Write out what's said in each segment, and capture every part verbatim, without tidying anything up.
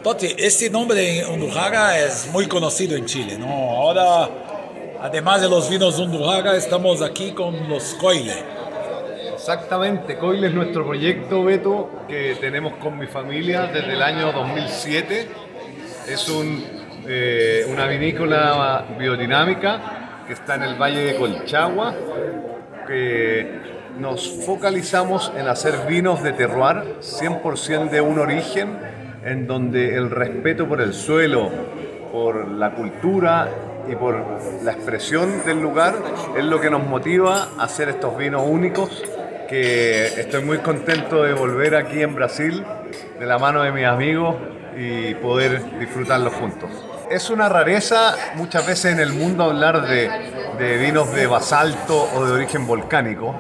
Totti, este nombre Undurraga es muy conocido en Chile, ¿no? Ahora, además de los vinos Undurraga, estamos aquí con los Coile. Exactamente, Coile es nuestro proyecto, Beto, que tenemos con mi familia desde el año dos mil siete. Es un, eh, una vinícola biodinámica que está en el Valle de Colchagua, que nos focalizamos en hacer vinos de terroir, cien por ciento de un origen, en donde el respeto por el suelo, por la cultura y por la expresión del lugar es lo que nos motiva a hacer estos vinos únicos, que estoy muy contento de volver aquí en Brasil de la mano de mis amigos y poder disfrutarlos juntos. Es una rareza muchas veces en el mundo hablar de, de vinos de basalto o de origen volcánico.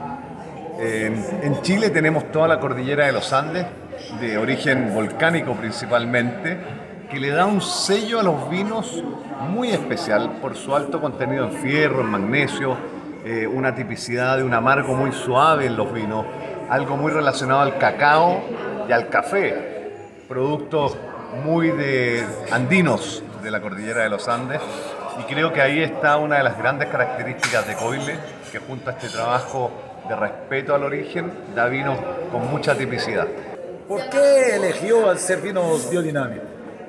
En, en Chile tenemos toda la cordillera de los Andes, de origen volcánico principalmente, que le da un sello a los vinos muy especial por su alto contenido en fierro, en magnesio, eh, una tipicidad de un amargo muy suave en los vinos, algo muy relacionado al cacao y al café, productos muy de andinos de la cordillera de los Andes, y creo que ahí está una de las grandes características de Coile, que junto a este trabajo de respeto al origen da vinos con mucha tipicidad. ¿Por qué eligió hacer vinos biodinámicos?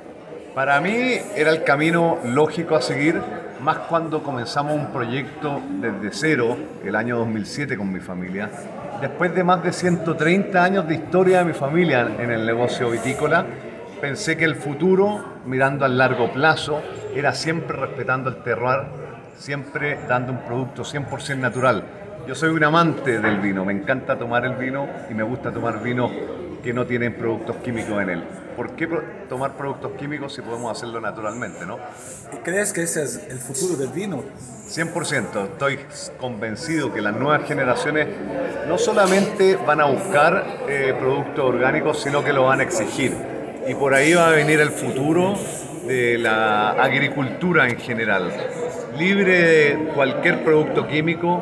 Para mí era el camino lógico a seguir, más cuando comenzamos un proyecto desde cero, el año dos mil siete con mi familia. Después de más de ciento treinta años de historia de mi familia en el negocio vitícola, pensé que el futuro, mirando al largo plazo, era siempre respetando el terroir, siempre dando un producto cien por ciento natural. Yo soy un amante del vino, me encanta tomar el vino y me gusta tomar vino que no tienen productos químicos en él. ¿Por qué tomar productos químicos si podemos hacerlo naturalmente, no? ¿Y crees que ese es el futuro del vino? cien por ciento, estoy convencido que las nuevas generaciones no solamente van a buscar eh, productos orgánicos, sino que lo van a exigir. Y por ahí va a venir el futuro de la agricultura en general, libre de cualquier producto químico,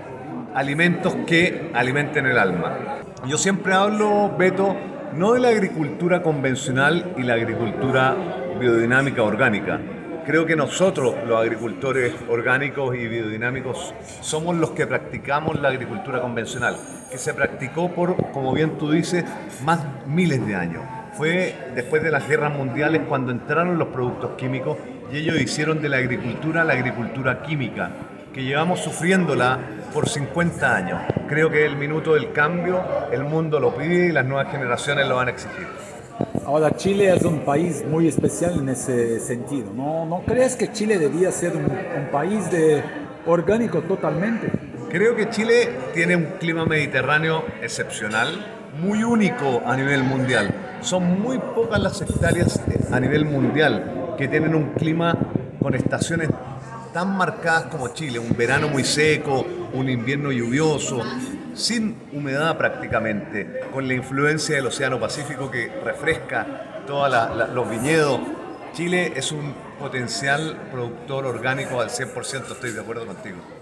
alimentos que alimenten el alma. Yo siempre hablo, Beto, no de la agricultura convencional y la agricultura biodinámica orgánica. Creo que nosotros, los agricultores orgánicos y biodinámicos, somos los que practicamos la agricultura convencional, que se practicó por, como bien tú dices, más miles de años. Fue después de las guerras mundiales cuando entraron los productos químicos y ellos hicieron de la agricultura la agricultura química, que llevamos sufriéndola por cincuenta años. Creo que es el minuto del cambio, el mundo lo pide y las nuevas generaciones lo van a exigir. Ahora, Chile es un país muy especial en ese sentido, ¿no? ¿No crees que Chile debía ser un, un país de orgánico totalmente? Creo que Chile tiene un clima mediterráneo excepcional, muy único a nivel mundial. Son muy pocas las hectáreas a nivel mundial que tienen un clima con estaciones tan marcadas como Chile, un verano muy seco, un invierno lluvioso, sin humedad prácticamente, con la influencia del Océano Pacífico que refresca todos los viñedos. Chile es un potencial productor orgánico al cien por ciento, estoy de acuerdo contigo.